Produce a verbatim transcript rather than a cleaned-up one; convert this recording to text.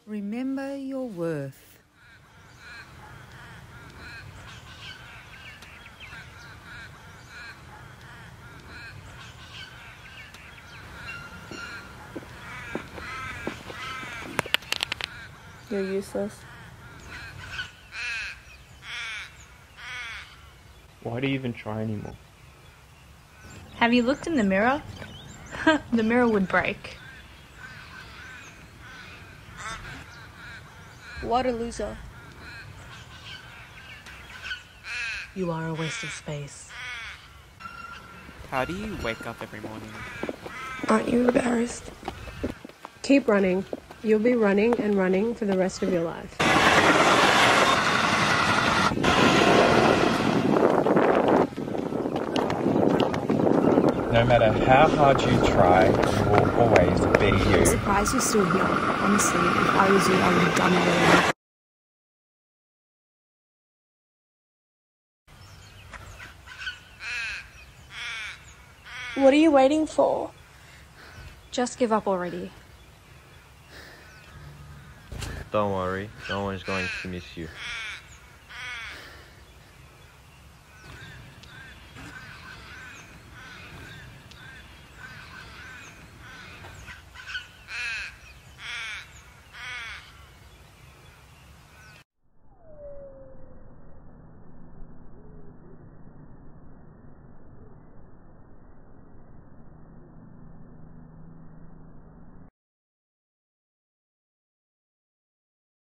Remember your worth. You're useless. Why do you even try anymore? Have you looked in the mirror? The mirror would break. What a loser. You are a waste of space. How do you wake up every morning? Aren't you embarrassed? Keep running. You'll be running and running for the rest of your life. No matter how hard you try, you will always be you. I'm surprised you're still here. Honestly, if I was you, I would have done it already. What are you waiting for? Just give up already. Don't worry, no one's going to miss you.